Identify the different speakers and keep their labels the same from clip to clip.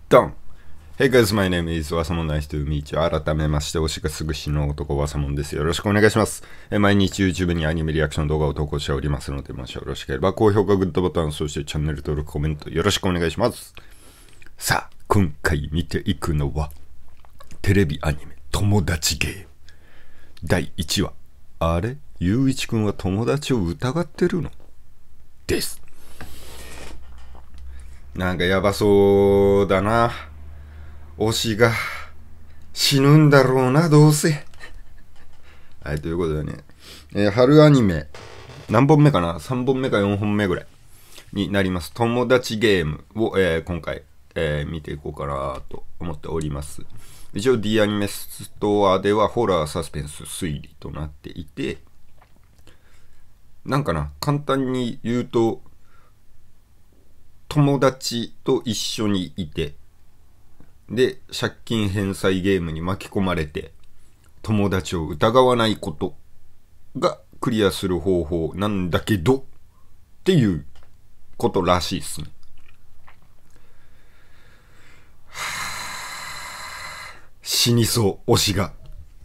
Speaker 1: ドン Hey guys, my name is わさもん nice to meet you. 改めまして、推しがすぐ死ぬ男わさもんです。よろしくお願いします。毎日 YouTube にアニメリアクション動画を投稿しておりますので、もしよろしければ高評価、グッドボタン、そしてチャンネル登録、コメントよろしくお願いします。さあ、今回見ていくのは、テレビアニメ友達ゲーム第1話。あれ、ゆういちくんは友達を疑ってるのです。なんかやばそうだな。推しが死ぬんだろうな、どうせ。はい、ということでね、春アニメ、何本目かな ?3 本目か4本目ぐらいになります。友達ゲームを、今回、見ていこうかなと思っております。一応 D アニメストアではホラー、サスペンス、推理となっていて、なんかな、簡単に言うと、友達と一緒にいて、で、借金返済ゲームに巻き込まれて、友達を疑わないことがクリアする方法なんだけど、っていうことらしいっすね。死にそう、推しが。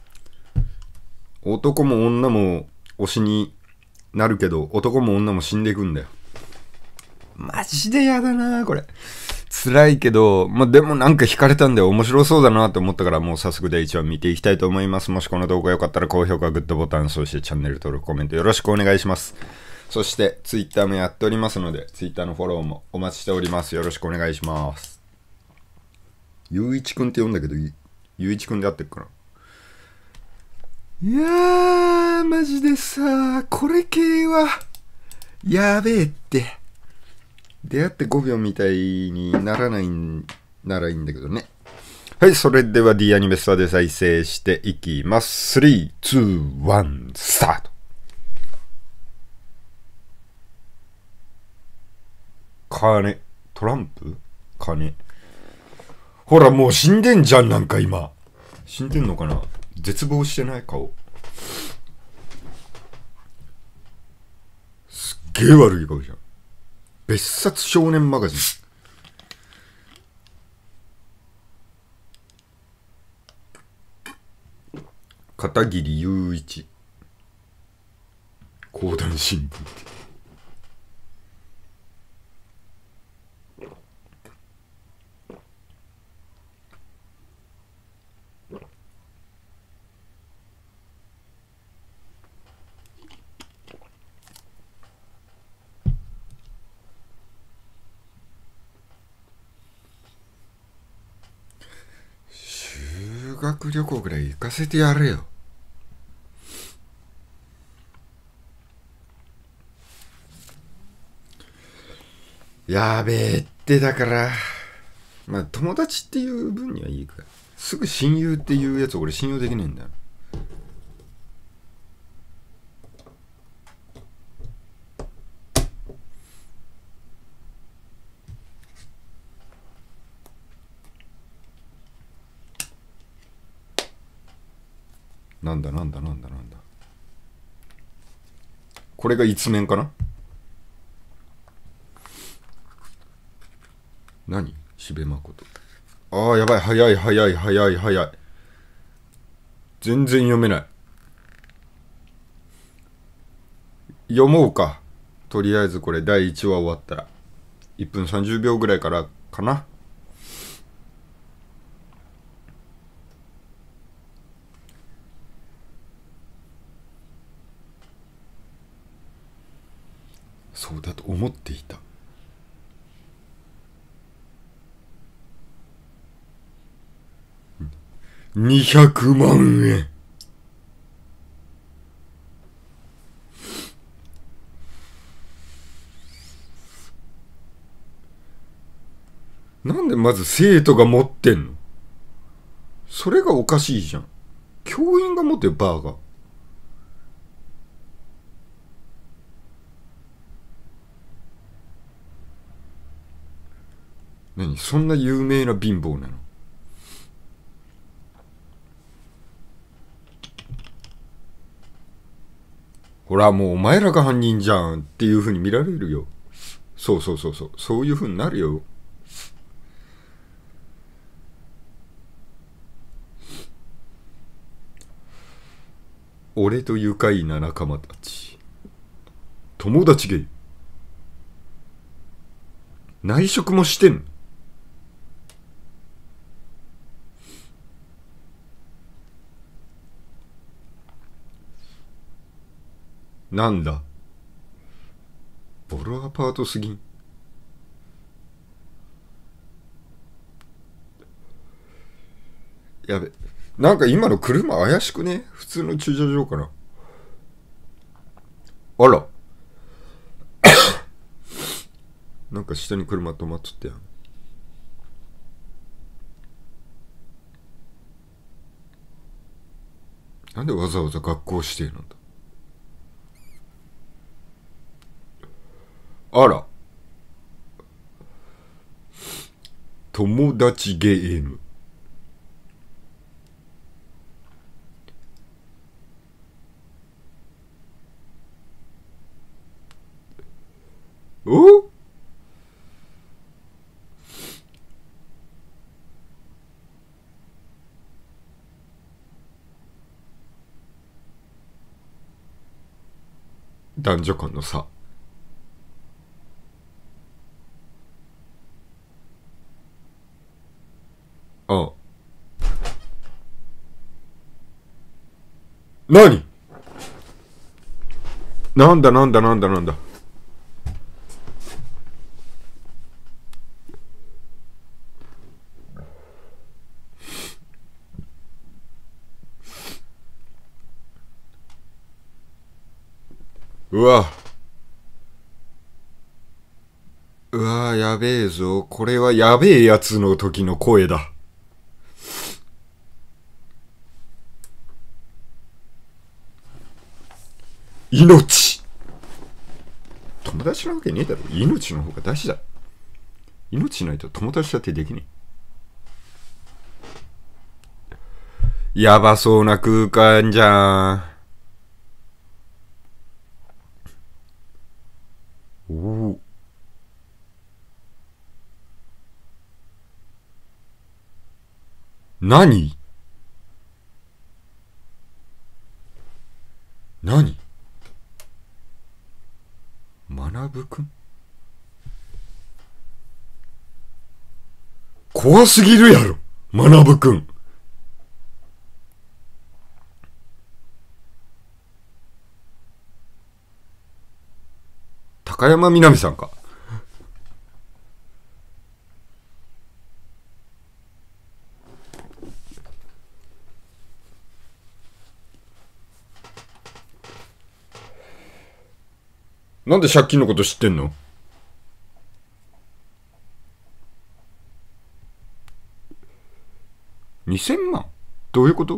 Speaker 1: 男も女も推しになるけど、男も女も死んでいくんだよ。マジでやだなこれ。辛いけど、でもなんか惹かれたんで面白そうだなと思ったから、もう早速第1話見ていきたいと思います。もしこの動画良かったら高評価、グッドボタン、そしてチャンネル登録、コメントよろしくお願いします。そして Twitter もやっておりますので、Twitter のフォローもお待ちしております。よろしくお願いします。ゆういちくんって呼んだけど、ゆういちくんで合ってるかな。いやー、マジでさ、これ系はやべえって。出会って5秒みたいにならないならいいんだけどね。はい、それでは D アニメストアで再生していきます。3、2、1、スタート。金。トランプ金。ほら、もう死んでんじゃん、なんか今。死んでんのかな。絶望してない顔。すっげえ悪い顔じゃん。別冊少年マガジン。片桐雄一。講談新聞。修学旅行ぐらい行かせてやれよ。やべえってだから、友達っていう分にはいいから、すぐ親友っていうやつ俺信用できねえんだよ。なんだ。これが一面かな。何しべまこと。ああ、やばい。早い。全然読めない。読もうか。とりあえずこれ第1話終わったら。1分30秒ぐらいからかな。そうだと思っていた。200万円。なんでまず生徒が持ってんの？それがおかしいじゃん。教員が持ってるバーが。何そんな有名な貧乏なの？ほらもうお前らが犯人じゃんっていう風に見られるよ。そういう風になるよ。 俺と愉快な仲間たち。友達ゲイ。内職もしてんの？なんだボロアパートすぎん？やべ、なんか今の車怪しくね？普通の駐車場かな。あら、なんか下に車止まっとったやん。なんでわざわざ学校指定なんだ。あら、友達ゲーム。お？男女間の差。ああ。何？なんだなんだなんだなんだ。うわ。うわ、やべえぞ。これはやべえやつの時の声だ。命。友達なわけねえだろ。命の方が大事だ。命ないと友達だってできねえ。やばそうな空間じゃん。おお。何？何？学ぶくん？怖すぎるやろ、学ぶくん。高山みなみさんか。なんで借金のこと知ってんの？2000万？どういうこと？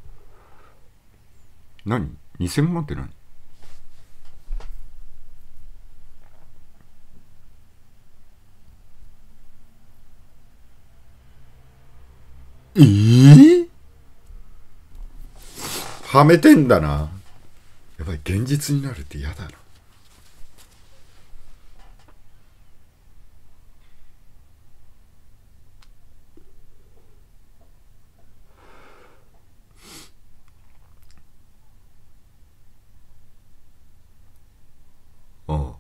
Speaker 1: 何？ 2000 万って何？はめてんだな。やばい、現実になるって嫌だな。ああ。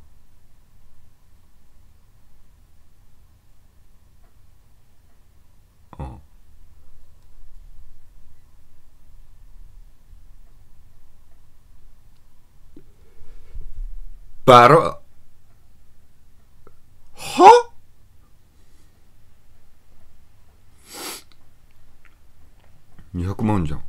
Speaker 1: ああ。バロ、は？200万じゃん。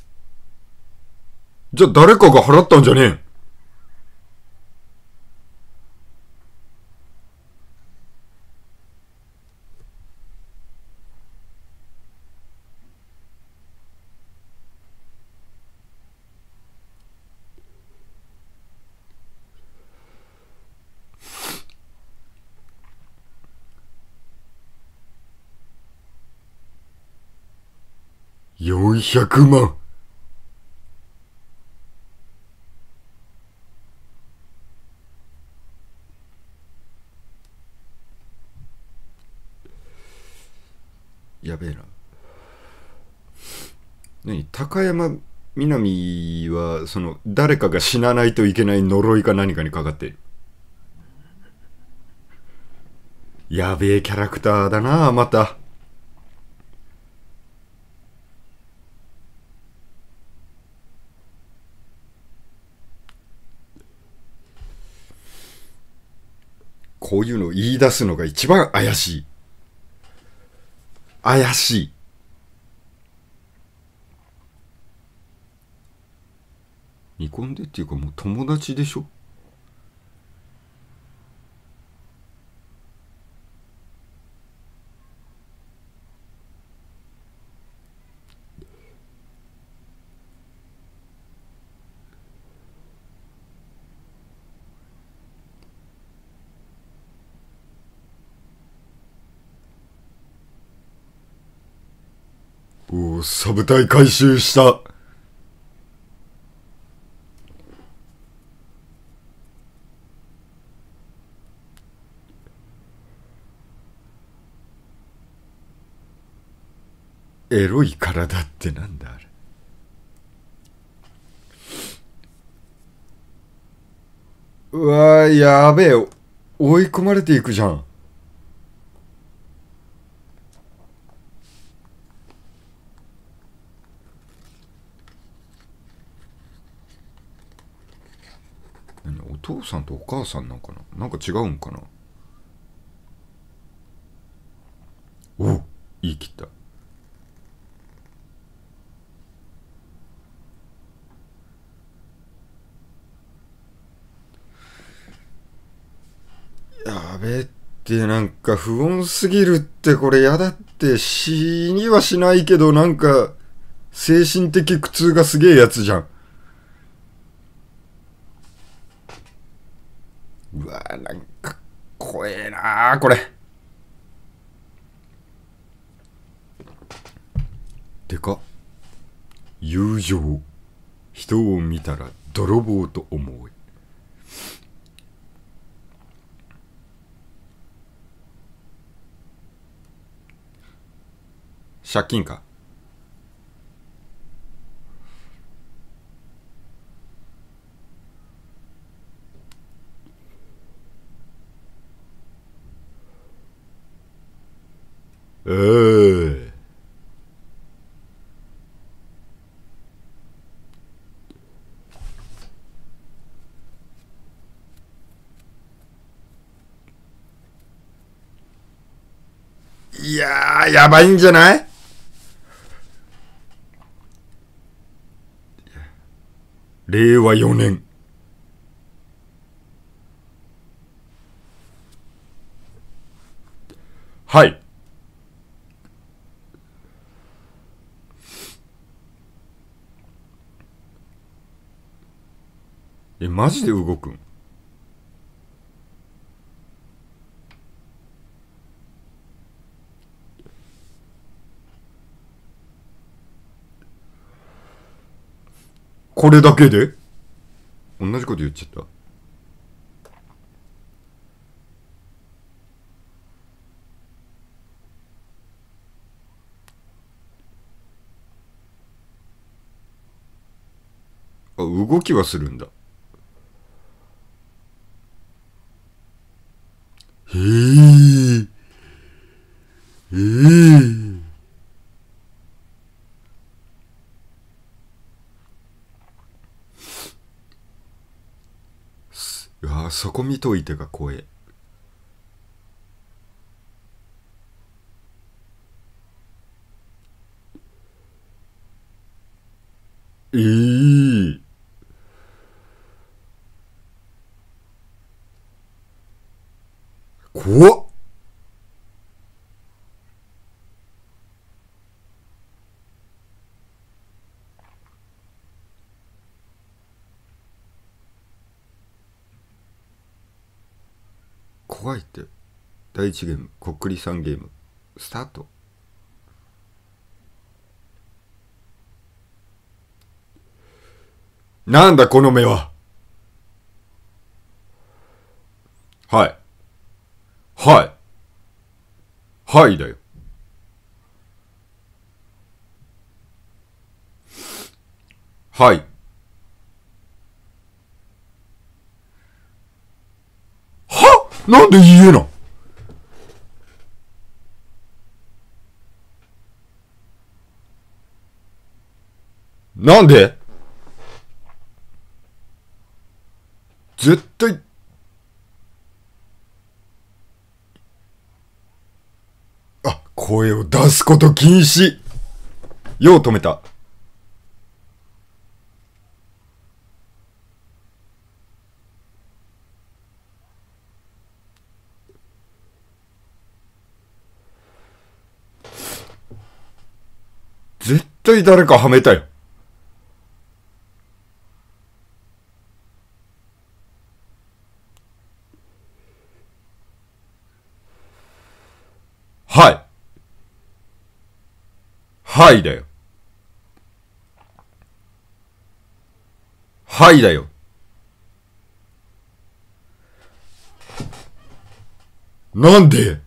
Speaker 1: じゃあ誰かが払ったんじゃねえ？400万。やべえな。何？高山南はその誰かが死なないといけない呪いか何かにかかっている。やべえキャラクターだなまた。こういうのを言い出すのが一番怪しい。怪しい。見込んでっていうかもう友達でしょ。おお、サブ隊回収した。エロい体ってなんだあれ。うわー、やべえ。追い込まれていくじゃん。何、お父さんとお母さんなんかな。なんか違うんかな。おう、言い切った。やべえって、なんか不穏すぎるって。これやだって。死にはしないけど、なんか精神的苦痛がすげえやつじゃん。うわー、なんか怖えなーこれ。でか。友情。人を見たら泥棒と思う。借金か。いやー、やばいんじゃない？令和4年。はい。マジで動くん？これだけで？同じこと言っちゃった。あ、動きはするんだ。へえ。そこ見といてが怖え。怖っ。怖いって。第1ゲーム、こっくり3ゲーム、スタート。なんだこの目は。はい。はい。はいだよ。 はい。は？なんで言えな？なんで？絶対、あ、声を出すこと禁止。よう止めた。絶対誰かはめたよ。はい。はいだよ。はいだよ。なんで？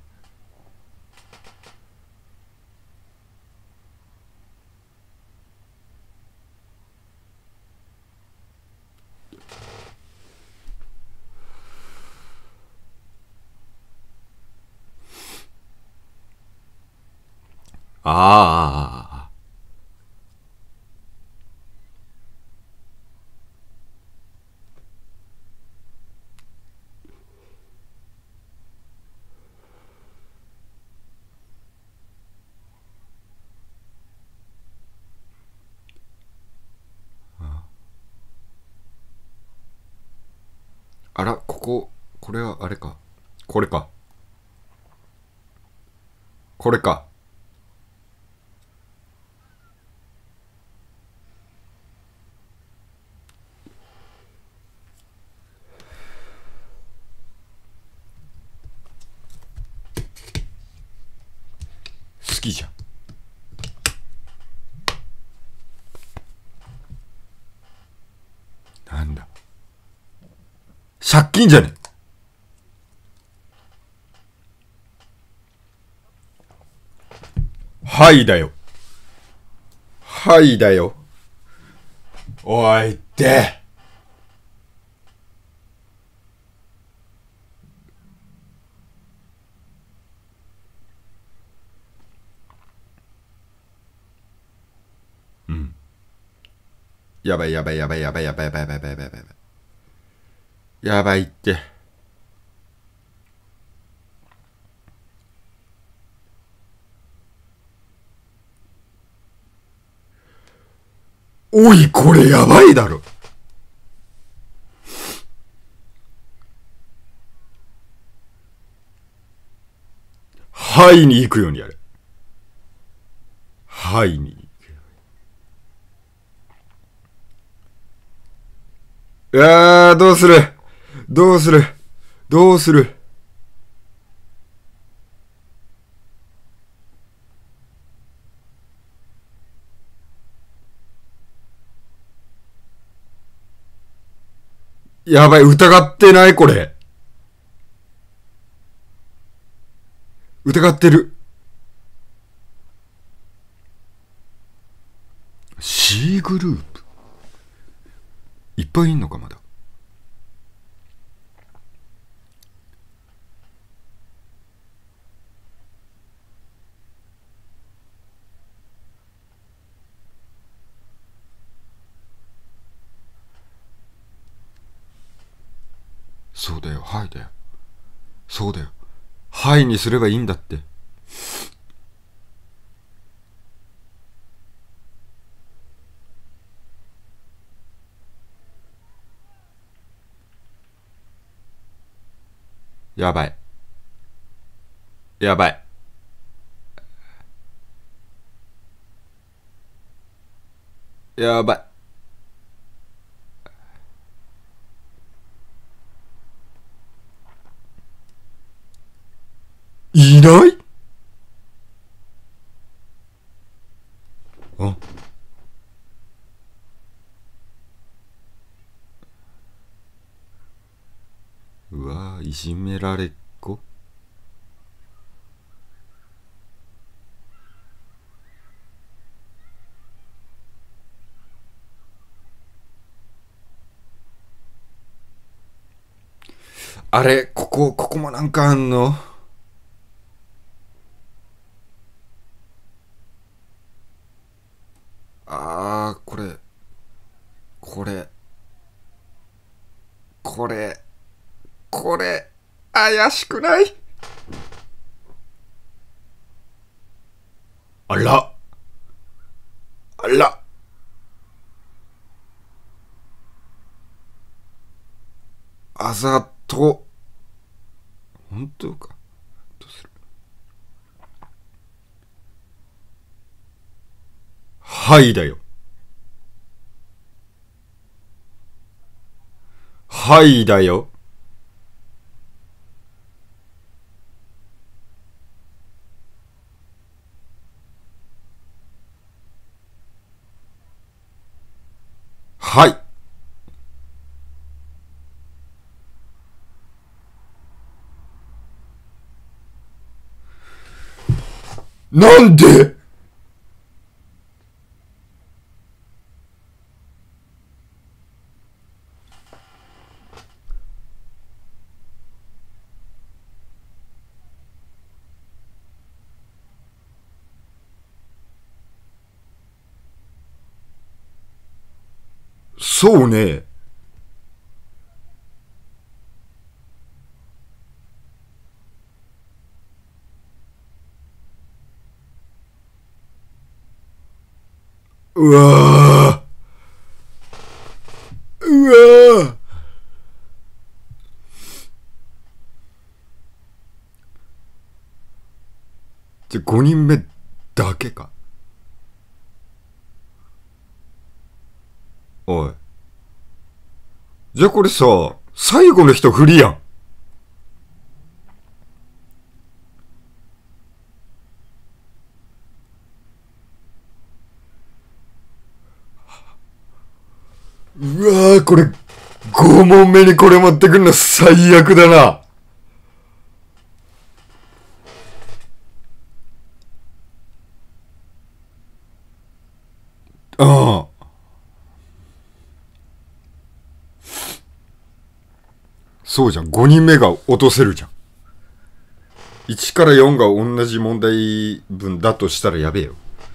Speaker 1: ああ。あら、これはあれか。これか。これか。好きじゃん。なんだ。借金じゃね？はいだよ。はいだよ。おいって。うん。やばいやばいやばいやばいやばいやばいやばいやばいやばいやばい。やばいって。おい、これやばいだろ。はいに行くようにやれ。はいに行く。どうする？どうする？どうする？やばい、疑ってないこれ。疑ってる。C グループいっぱいいんのかまだ。そうだよ、はいだよ。そうだよ。はいにすればいいんだって。やばい。やばい。やばい。いない？あ、うわぁ、いじめられっ子。 あれ、ここもなんかあんの？これ、これ、これ、これ、怪しくない？あら、あら、あざと、本当か？どうする？はいだよ。はいだよ。はい。なんで？そうね。うわー、うわー。じゃ、5人目だけか。おい。じゃあこれさ、最後の人不利やん。うわー、これ、5問目にこれ持ってくんの最悪だな。ああ。そうじゃん。5人目が落とせるじゃん。1から4が同じ問題文だとしたらやべえよ。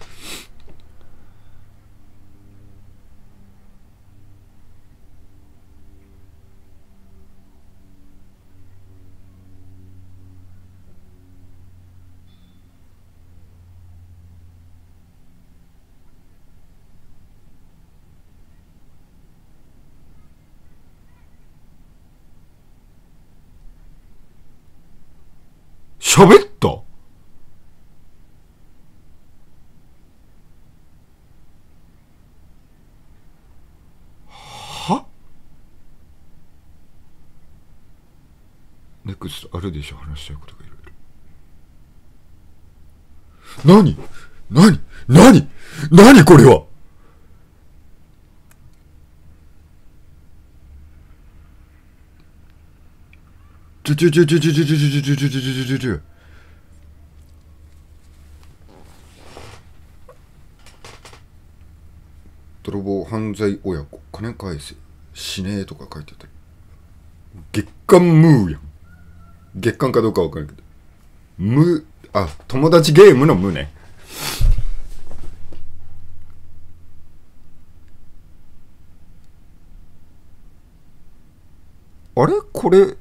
Speaker 1: 喋った？は？ネクストあるでしょ、話したいことがいろいろ。何これは？ちょちょちょちょちょちょちょちょちょちょちょちょちょちょ。泥棒犯罪親子金返せ死ねえとか書いてあったり、月刊ムーやん。月刊かどうかわかんないけど、友達ゲームのムね。あれこれ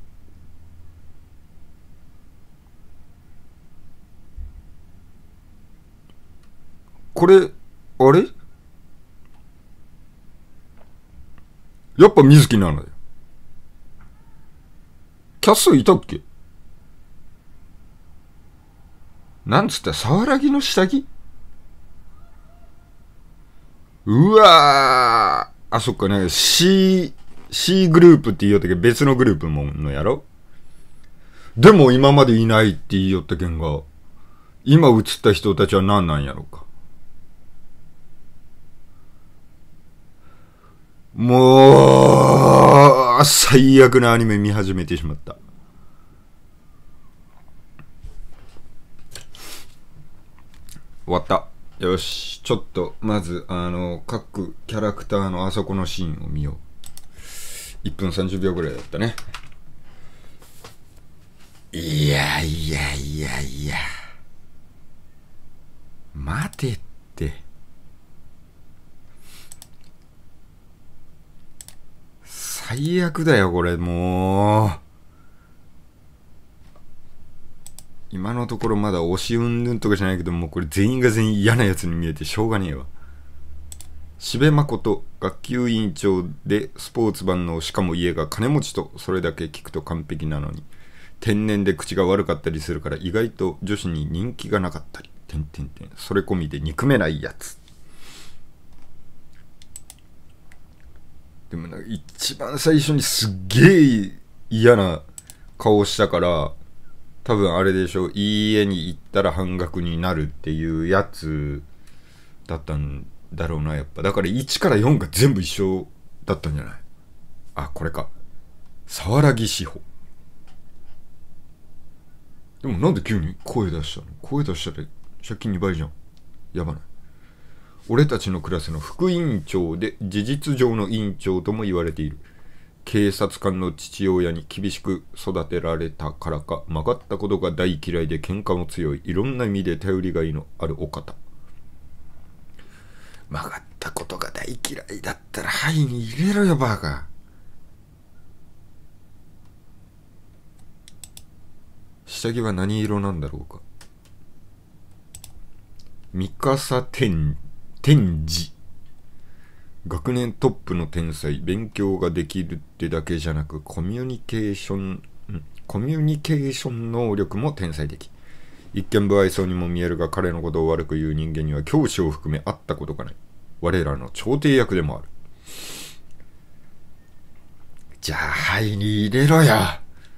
Speaker 1: あれやっぱ水木なのよ。キャスいたっけ？なんつった？沢良木の下着？うわー。あ、そっかね。C グループって言いよったけど、別のグループものやろ？でも今までいないって言いよったけんが、今映った人たちは何なんやろうか。もう、最悪なアニメ見始めてしまった。終わった。よし。ちょっと、まず、各キャラクターのあそこのシーンを見よう。1分30秒ぐらいだったね。 いやいやいやいや。待てって。最悪だよ、これ、もう。今のところまだ推しうんぬんとかじゃないけど、もうこれ全員が全員嫌なやつに見えてしょうがねえわ。柴誠、学級委員長でスポーツ万能、しかも家が金持ちと、それだけ聞くと完璧なのに。天然で口が悪かったりするから意外と女子に人気がなかったり。それ込みで憎めないやつ。でも一番最初にすっげえ嫌な顔したから、多分あれでしょ、いい家に行ったら半額になるっていうやつだったんだろうな、やっぱ。だから1から4が全部一緒だったんじゃない？あ、これか。沢良志保。でもなんで急に声出したの？声出したら借金2倍じゃん。やばない？俺たちのクラスの副委員長で事実上の委員長とも言われている。警察官の父親に厳しく育てられたからか、曲がったことが大嫌いで喧嘩も強い、いろんな意味で頼りがいのあるお方。曲がったことが大嫌いだったら肺に入れろよ、バカ。下着は何色なんだろうか。三笠天智。学年トップの天才。勉強ができるってだけじゃなく、コミュニケーション能力も天才的。一見不愛想にも見えるが、彼のことを悪く言う人間には教師を含め会ったことがない。我らの調停役でもある。じゃあ肺に入れろよ。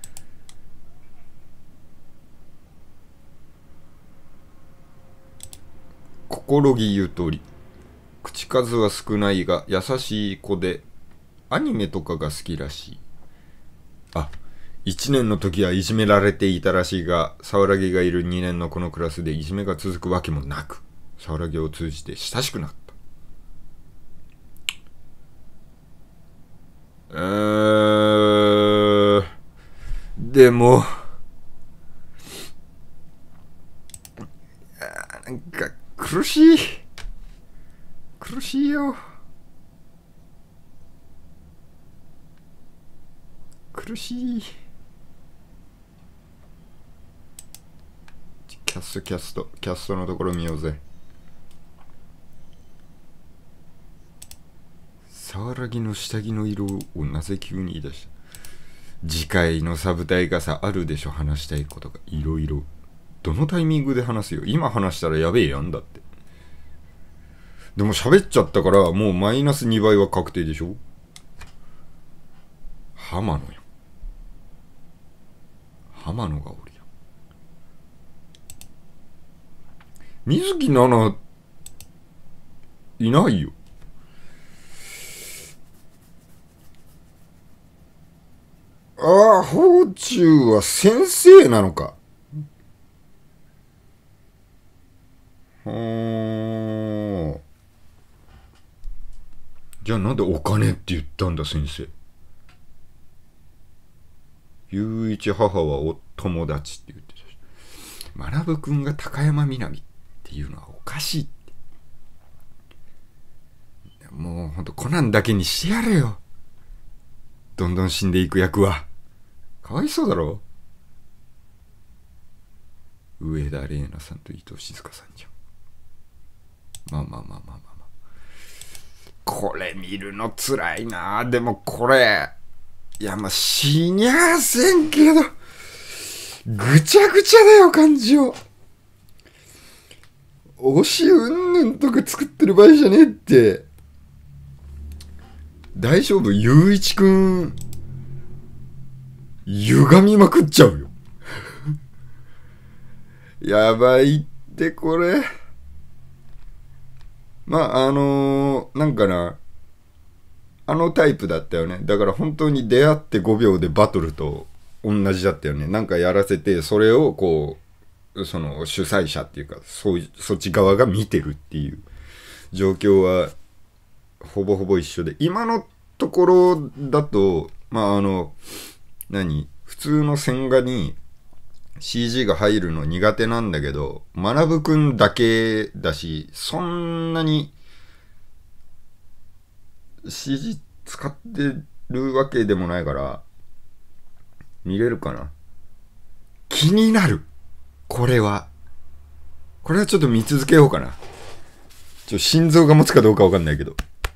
Speaker 1: 心木ゆとり。口数は少ないが優しい子で、アニメとかが好きらしい。あ、1年の時はいじめられていたらしいが、沢良がいる2年のこのクラスでいじめが続くわけもなく、沢良を通じて親しくなった。でも、なんか苦しいよ。苦しい。キャストのところ見ようぜ。沢良の下着の色をなぜ急に言い出した？次回のサブ隊がさ、あるでしょ、話したいことがいろいろ。どのタイミングで話すよ。今話したらやべえやんだって。でも喋っちゃったからもうマイナス2倍は確定でしょ。浜野よ。浜野がおるよ。水木奈々いないよ。ああ、宝中は先生なのか。じゃあなんでお金って言ったんだ先生。雄一母はお友達って言ってたし、学くんが高山みなみっていうのはおかしいって。もうほんとコナンだけにしてやれよ。どんどん死んでいく役は。かわいそうだろ。上田玲奈さんと伊藤静香さんじゃん。まあ。これ見るのつらいな。でもこれ、いやまあ死にゃせんけど、ぐちゃぐちゃだよ感情。推しうんぬんとか作ってる場合じゃねえって。大丈夫？ゆういちくん歪みまくっちゃうよ。やばいってこれ。まあなんかな、あのタイプだったよね。だから本当に出会って5秒でバトルと同じだったよね。なんかやらせて、それをこうその主催者っていうか、そっち側が見てるっていう状況はほぼほぼ一緒で、今のところだとまあ普通の千賀に CG が入るの苦手なんだけど、学くんだけだし、そんなに CG 使ってるわけでもないから、見れるかな。気になる。これはちょっと見続けようかな。心臓が持つかどうかわかんないけど。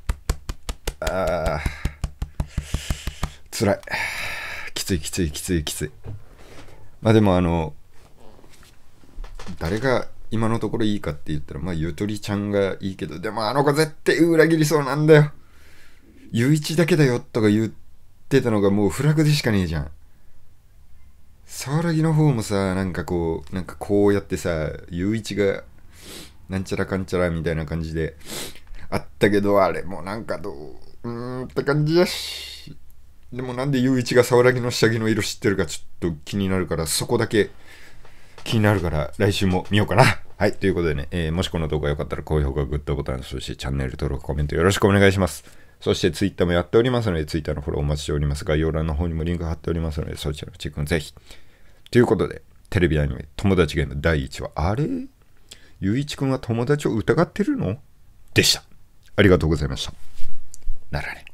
Speaker 1: 辛い。きつい。まあでも誰が今のところいいかって言ったら、まあゆとりちゃんがいいけど、でもあの子絶対裏切りそうなんだよ。ゆいちだけだよとか言ってたのがもうフラグでしかねえじゃん。沢良の方もさ、なんかこうやってさ、ゆういちがなんちゃらかんちゃらみたいな感じであったけど、あれもなんかって感じだし。でもなんでゆういちが沢良の下着の色知ってるかちょっと気になるから、そこだけ気になるから来週も見ようかな。はい、ということでね、もしこの動画良かったら高評価、グッドボタン、そしてチャンネル登録、コメントよろしくお願いします。そしてツイッターもやっておりますので、ツイッターのフォローお待ちしております。概要欄の方にもリンク貼っておりますので、そちらのチェックもぜひ。ということで、テレビアニメ友達ゲーム第1話、あれゆういちくんは友達を疑ってるのでした。ありがとうございました。ならね。